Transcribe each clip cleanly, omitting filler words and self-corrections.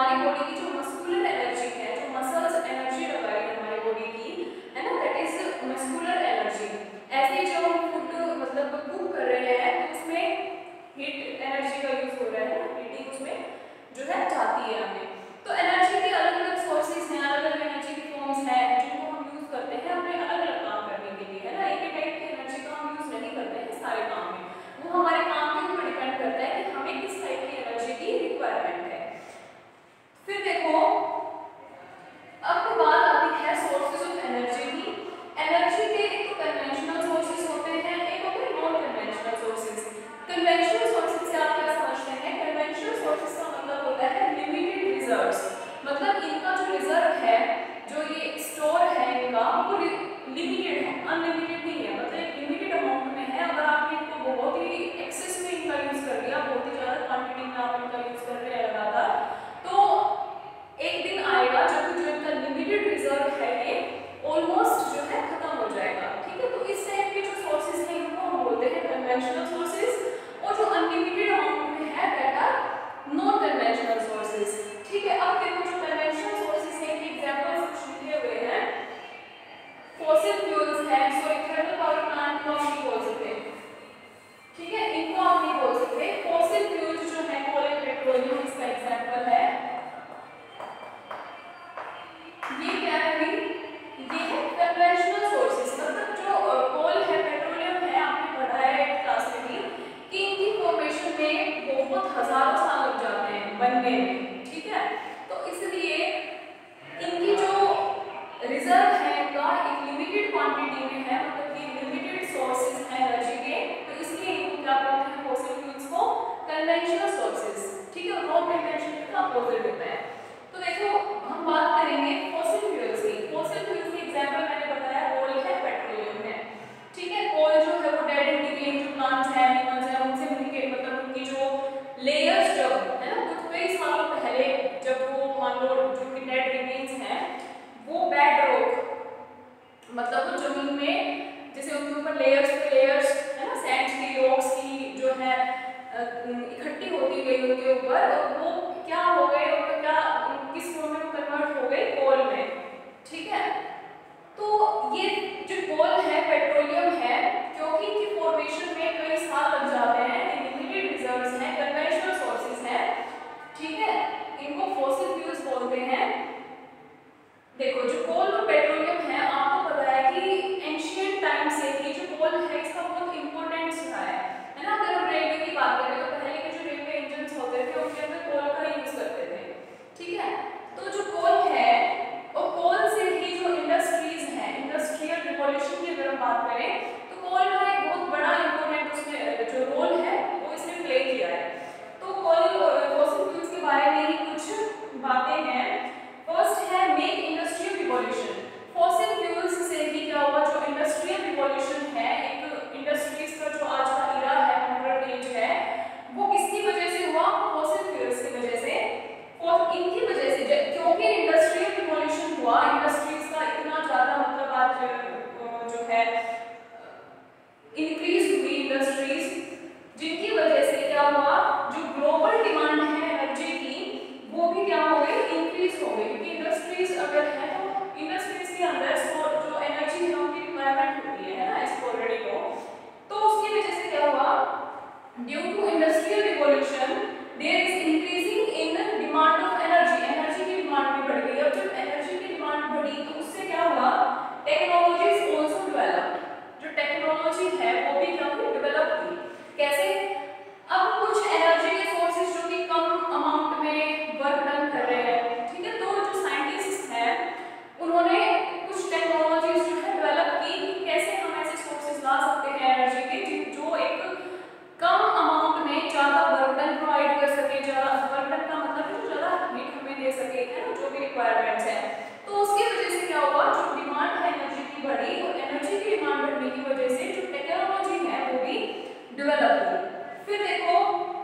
हमारी बॉडी की जो मस्कुलर एनर्जी है, जो मसल्स एनर्जी लगा रही है हमारी बॉडी की, है ना, दैट इज मस्कुलर एनर्जी। ऐसे जो हम फूड मतलब कुक कर रहे हैं तो उसमें हीट एनर्जी का यूज हो रहा है, हीटिंग उसमें जो है जाती है हमें। तो एनर्जी के अलग अलग सोर्सेज हैं, अलग अलग एनर्जी की फॉर्म्स हैं जिनको हम यूज करते हैं अपने अलग अलग काम करने के लिए, है ना। एक ही टाइप की एनर्जी का हम यूज नहीं करते हैं सारे काम में, वो हमारे काम के ऊपर डिपेंड करता है कि हमें किस टाइप की एनर्जी की रिक्वायरमेंट है। फिर देखो अब बात आती है सोर्सेज ऑफ एनर्जी की। एनर्जी के एक तो कन्वेंशनल सोर्सेज होते हैं, एक होते हैं non conventional sources. Conventional sources से आप क्या समझते हैं? कन्वेंशनल सोर्सेज का मतलब होता है लिमिटेड रिजर्व्स, मतलब इनका जो रिजर्व है, जो ये स्टोर है इनका, वो लिमिटेड है, अनलिमिटेड नहीं है, मतलब एक लिमिटेड अमाउंट में है। अगर आपने इनको बहुत ही एक्सेस में इनका यूज कर लिया, बहुत ही ज्यादा क्वांटिटी में आप इनका यूज कर रहे हैं लगातार, तो एक दिन आएगा जब जो इनका लिमिटेड रिजर्व है ये ऑलमोस्ट जो है खत्म हो जाएगा। ठीक है, तो इस टाइप के जो सोर्सेज हैं इनको हम बोलते हैं कन्वेंशनल सोर्सेज, और जो अनलिमिटेड अमाउंट में है that are non conventional sources. ठीक है, अब देखो जो कन्वेंशनल सोर्सेज हैं के एग्जांपल्स कुछ लिखे हुए हैं। फॉसिल फ्यूल्स है, सॉरी थर्मल पावर प्लांट को हम नहीं बोल सकते, ठीक है, इनको आप नहीं बोल सकते। फॉसिल फ्यूल्स जो है कोल एंड पेट्रोलियम इसका एग्जांपल है। ये क्या है भाई? ये है कन्वेंशनल सोर्सेज, मतलब जो कोल है, पेट्रोलियम है, आपने पढ़ा है क्लास में भी कि इनकी फॉर्मेशन में बहुत हजारों साल लग जाते हैं बनने में। ठीक है, तो इसलिए इनकी जो रिजर्व है इनका एक लिमिटेड क्वांटिटी में है, मतलब कि लिमिटेड सोर्सेज है एनर्जी के, तो इसलिए इनको क्या बोलते हैं? फॉसिल फ्यूल्स को कन्वेंशनल सोर्सेज। ठीक है, नॉन कन्वेंशनल का अपोजिट होता है। तो देखो हम बात करेंगे फॉसिल फ्यूल्स की। फॉसिल फ्यूल्स की एग्जांपल मैंने बताया कोल है, पेट्रोलियम है। ठीक है, कोल जो है वो डेड एंड डिकेइंग जो प्लांट्स हैं, एनिमल्स हैं, उनसे मिलके मतलब उनकी जो लेयर्स जो है ना कुछ कई सालों पहले जब वो मान लो जो कि डेड रिमेन्स हैं वो बेड रॉक, मतलब वो जमीन में जैसे उनके ऊपर लेयर्स पे लेयर्स है ना सैंड की, रॉक्स की जो है इकट्ठी होती गई उनके ऊपर, और वो क्या हो गए, उनका क्या किस फॉर्म में कन्वर्ट हो गए? कोल में। ठीक है, तो ये जो कोल है, पेट्रोलियम है, क्योंकि इनकी फॉर्मेशन में कई साल लग जाते हैं, ये लिमिटेड रिजर्व्स हैं, कन्वेंशनल सोर्सेज हैं। ठीक है, इनको फॉसिल फ्यूल्स बोलते हैं। देखो जो कोल और पेट्रोलियम है, आपको पता है कि एंशिएंट टाइम से ही जो कोल है इसका बहुत इंपॉर्टेंस रहा है ना। अगर हम रेलवे की बात करें तो पहले के जो रेलवे इंजन्स होते थे उनके अंदर कोल का यूज करते थे। ठीक है, तो जो कोल है और कोल से ही जो इंडस्ट्रीज है, इंडस्ट्रियल रिवॉल्यूशन की अगर हम बात करें तो कोल का एक बहुत बड़ा इंपॉर्टेंट उसमें जो रोल है वो इसने प्ले किया है। तो कोल और फॉसिल फ्यूल्स के बारे में ही कुछ बातें हैं। फर्स्ट है make industrial revolution. Fossil fuels से ही क्या हुआ? जो इंडस्ट्रियल रिवॉल्यूशन है, एक इंडस्ट्रीज का जो आज का इरा है, मॉडर्न एज है, वो किसकी वजह से हुआ? फॉसिल फ्यूल्स की वजह से, और इनकी वजह से क्योंकि इंडस्ट्रियल रिवॉल्यूशन हुआ, इंडस्ट्रीज का इतना ज्यादा मतलब आज जो है इंक्रीज हुई इंडस्ट्रीज, जिनकी वजह से क्या हुआ? जो ग्लोबल डिमांड है एनर्जी की वो भी क्या हो गई? इंक्रीज हो गई, क्योंकि इंडस्ट्रीज अगर है तो इंडस्ट्रीज के अंदर जो एनर्जी है उनकी रिक्वायरमेंट होती है ना, इसको ऑलरेडी को, तो उसकी वजह से क्या हुआ? Due to industrial revolution there is increasing in demand of energy, energy की डिमांड भी बढ़ गई। अब जब एनर्जी की डिमांड बढ़ी तो उससे क्या हुआ? टेक्नोलॉजीज आल्सो डेवलप, जो टेक्नोलॉजी है वो भी क्या हुई? डेवलप हुई। कैसे? अब कुछ एनर्जी के सोर्सेज जो कि कम अमाउंट में वर्क डन कर रहे हैं, ठीक है, तो जो साइंटिस्ट हैं उन्होंने कुछ टेक्नोलॉजीज जो है डेवलप की कि कैसे हम ऐसे सोर्सेज ला सकते हैं एनर्जी के जो एक कम अमाउंट में ज्यादा वर्क डन प्रोवाइड कर सके। ज्यादा वर्क डन का मतलब है जो ज्यादा हीट हमें दे सके, है ना, जो भी रिक्वायरमेंट्स है। तो उसकी वजह से क्या हुआ? जो डिमांड है एनर्जी की बढ़ी, और एनर्जी की डिमांड बढ़ने की वजह से जो टेक्नोलॉजी है वो भी डेवलप हुई। फिर देखो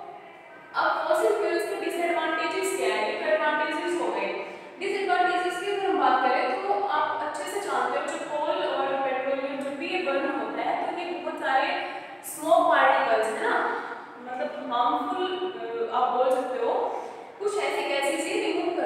अब फॉसिल फ्यूल्स के डिसएडवांटेजेस क्या है? ये एडवांटेजेस हो गए। डिसएडवांटेजेस की अगर हम बात करें तो आप अच्छे से जानते हो जो कोल और पेट्रोलियम जब भी ये बर्न होता है तो ये बहुत सारे स्मोक पार्टिकल्स है ना, मतलब हार्मफुल आप बोल सकते हो, कुछ ऐसी गैसेस रिमूव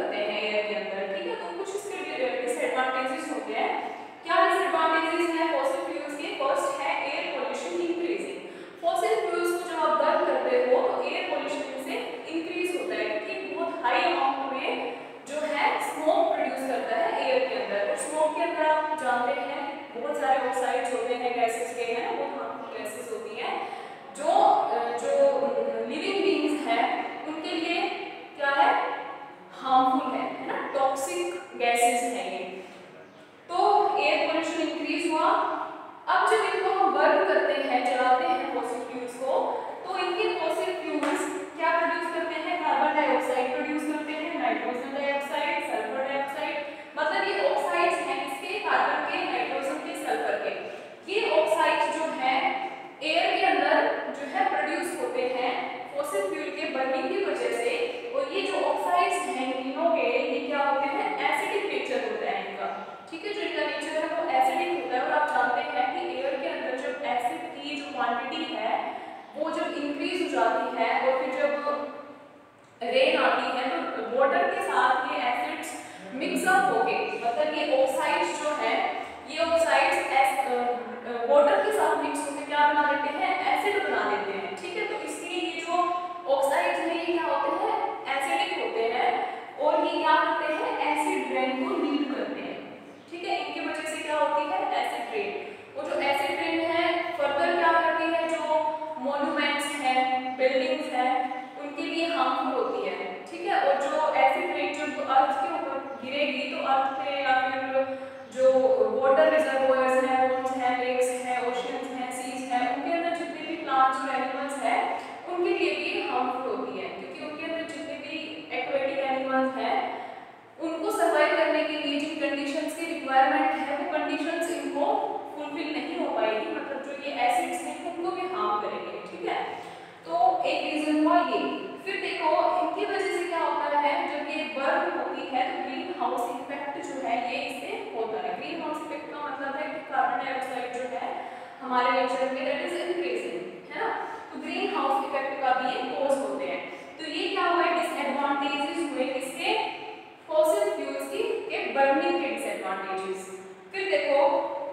वाटर के साथ ये एसिड्स मिक्सअप होके, मतलब ये ऑक्साइड्स जो है, ये ऑक्साइड्स वाटर के साथ मिक्स होकर क्या बना देते हैं, एसिड बना देते हैं। ठीक है, तो इसलिए ये जो ऑक्साइड्स हैं ये क्या होते हैं, एसिडिक होते हैं और ये क्या करते हैं, एसिड रेन को लीड करते हैं। ठीक है, इनकी वजह से क्या होती है, एसिड रेन। वो जो एसिड रेन है फर्दर क्या करती है, जो मॉन्यूमेंट्स हैं, बिल्डिंग्स हैं, उनके लिए हार्मफुल होती है। ठीक है, और जो एसिड रेन जो अर्थ के ऊपर गिरेगी तो अर्थ पे या फिर जो वाटर रिजर्वोयर्स हैं, पोन्स हैं, लेक्स हैं, ओशियंस हैं, सीज हैं, उनके अंदर जितने भी प्लांट्स और एनिमल्स हैं उनके लिए भी हार्मफुल होती है, क्योंकि उनके अंदर जितने भी एक्वेटिक एनिमल्स हैं उनको सर्वाइव करने के लिए जिन कंडीशंस की रिक्वायरमेंट है वो कंडीशंस इनको फुलफिल नहीं हो पाएगी, मतलब जो ये एसिड्स हैं उनको भी हार्म करेंगे। ठीक है, तो एक रीजन हुआ ये। फिर देखो इनकी वजह से क्या होता है, जब ये बर्न होती है तो ग्रीन हाउस इफेक्ट जो है ये इससे होता है। ग्रीन हाउस इफेक्ट का मतलब है कि कार्बन डाइऑक्साइड जो है हमारे नेचर में दैट इज इंक्रीजिंग, है ना, तो ग्रीन हाउस इफेक्ट का भी ये कॉज होते हैं। तो ये क्या हुआ, डिसएडवांटेजेस हुए किसके, फॉसिल फ्यूल्स के बर्निंग के डिसएडवांटेजेस। फिर देखो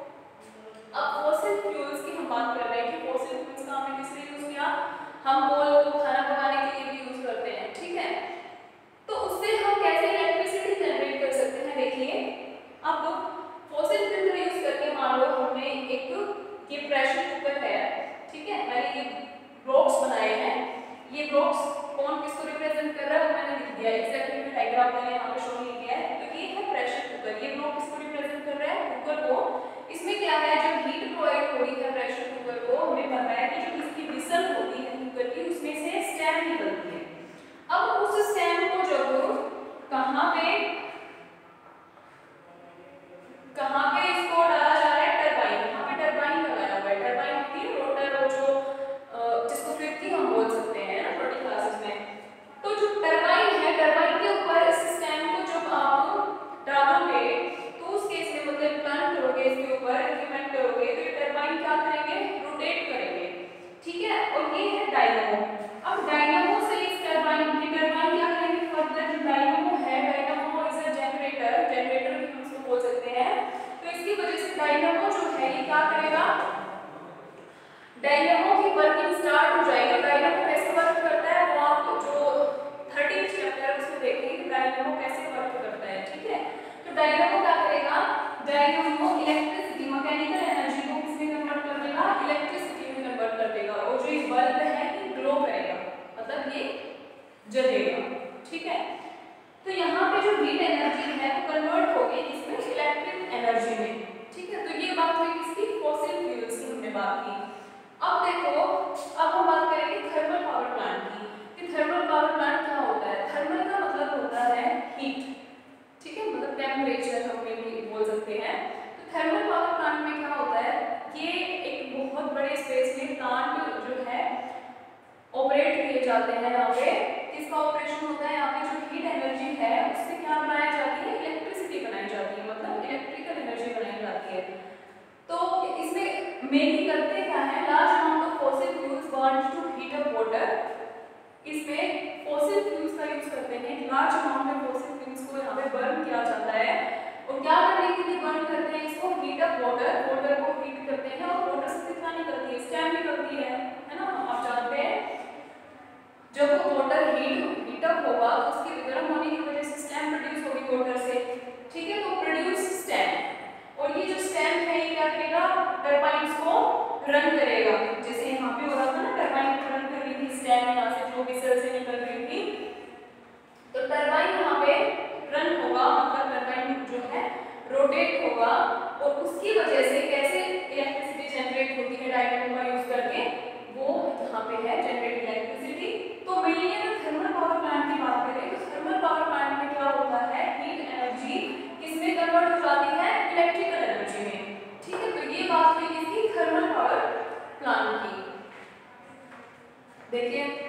अब फॉसिल फ्यूल्स की हम बात कर रहे हैं कि फॉसिल फ्यूल्स का हमने किस लिए यूज किया, हम कोल को खाना पकाने के लिए भी यूज करते हैं। ठीक है, तो उससे हम कैसे इलेक्ट्रिसिटी जनरेट कर सकते हैं, देखिए अब फॉसिल फ्यूल का यूज करके मान लो हमने एक ये प्रेशर कुकर है। ठीक है, मैंने ये ब्लॉक्स बनाए हैं, ये ब्लॉक्स कौन किसको रिप्रेजेंट कर रहा है वो मैंने लिख दिया, एग्जैक्टली मैं डायग्राम मैंने यहाँ पे शो नहीं किया है। तो ये है प्रेशर कुकर, ये ब्लॉक किसको रिप्रेजेंट कर रहा है, कुकर को। इसमें क्या है, जो हीट प्रोवाइड हो रही है प्रेशर कुकर को, हमें पता है कि जो इसकी विसल होती है कुकर की उसमें से स्टेम निकलती है। अब उस स्टेम को जब कहाँ पे इसको डाला जा रहा है, टरबाइन, यहाँ पे टरबाइन लगाया हुआ है। टरबाइन होती है रोटर, और जो जिसको फ्लिपकी हम बोल सकते हैं ना छोटी क्लासेस में। तो जो टरबाइन है, टरबाइन के ऊपर इस स्टेम को जब आप डालोगे तो उस केस में मतलब इम्प्लांट करोगे, इसके ऊपर इंप्लीमेंट करोगे तो ये टरबाइन क्या करेंगे, रोटेट करेंगे। ठीक है, और ये है डायनामो। अब डायनामो से इस टरबाइन की टरबाइन क्या करेंगे, फर्दर जो डायनामो है, dynamo is a generator, generator भी हम इसको बोल सकते हैं। तो इसकी वजह से डायनामो जो है ये क्या करेगा, डायनामो की वर्किंग स्टार्ट हो जाएगी। डायनामो कैसे वर्क करता है वो आप जो 13th चैप्टर है उसमें देखेंगे कि डायनामो कैसे वर्क करता है। ठीक है, तो डायनामो क्या करेगा, डायनामो इलेक्ट्रिसिटी, मैकेनिकल एनर्जी को किसमें कन्वर्ट कर देगा, इलेक्ट्रिसिटी में कन्वर्ट कर देगा। और जो ये बल्ब है ये ग्लो करेगा, मतलब ये जलेगा। ठीक है, तो यहाँ पे जो हीट एनर्जी है वो कन्वर्ट होगी इसमें इलेक्ट्रिक एनर्जी में। ठीक है, तो ये बात हुई किसकी, फॉसिल फ्यूल्स की हमने बात की। अब देखो अब हम बात करेंगे थर्मल पावर प्लांट की, कि थर्मल पावर प्लांट क्या होता है। थर्मल का मतलब होता है हीट। ठीक है, मतलब टेम्परेचर हम भी बोल सकते हैं। तो थर्मल पावर प्लांट में क्या होता है, ये एक बहुत बड़े स्पेस में प्लांट जो है ऑपरेट किए जाते हैं। यहाँ पे किसका ऑपरेशन होता है, यहाँ पे जो हीट एनर्जी है उससे क्या बनाई जाती है, इलेक्ट्रिसिटी बनाई जाती है, मतलब इलेक्ट्रिकल एनर्जी बनाई जाती है। तो इसमें मेनली करते क्या है, large amount of fossil fuels burned to heat up water. इसमें फॉसिल फ्यूल्स का यूज करते हैं, लार्ज अमाउंट में फॉसिल फ्यूल्स को यहाँ पे बर्न किया जाता है। और क्या करने के लिए बर्न करते हैं इसको, हीट अप वाटर, वाटर को हीट करते हैं। और वाटर से कितना निकलती है, स्टेम निकलती है ना, आप जानते हैं। जब वाटर हीट अप होगा तो उसके गर्म होने की वजह से स्टेम प्रोड्यूस होगी वाटर से। ठीक है, तो प्रोड्यूस स्टेम, और ये जो स्टेम है ये क्या करेगा, टरबाइन्स को रन करेगा। जैसे यहाँ पे हो रहा था ना, टरबाइन को रन कर रही थी स्टेम, यहाँ से जो विसल से निकल रही थी, तो टरबाइन यहाँ पे रन होगा, मतलब टरबाइन जो है रोटेट होगा। और उसकी वजह से कैसे इलेक्ट्रिसिटी जनरेट होती है डायनामो का यूज करके, वो यहाँ पे है जनरेट इलेक्ट्रिसिटी। तो मेनली अगर थर्मल पावर प्लांट की बात करें तो थर्मल पावर प्लांट में क्या होता है, हीट एनर्जी किसमें कन्वर्ट हो जाती है, इलेक्ट्रिकल एनर्जी में। ठीक है, तो ये बात हुई किसकी, थर्मल पावर प्लांट की। देखिए